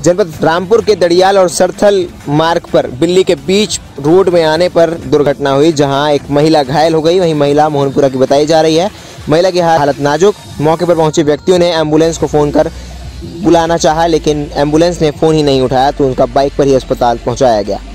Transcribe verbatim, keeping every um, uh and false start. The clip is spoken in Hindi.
जनपद रामपुर के दड़ियाल और सरथल मार्ग पर बिल्ली के बीच रोड में आने पर दुर्घटना हुई, जहां एक महिला घायल हो गई। वहीं महिला मोहनपुरा की बताई जा रही है। महिला की हालत नाजुक। मौके पर पहुंचे व्यक्तियों ने एम्बुलेंस को फ़ोन कर बुलाना चाहा, लेकिन एम्बुलेंस ने फ़ोन ही नहीं उठाया, तो उनका बाइक पर ही अस्पताल पहुंचाया गया।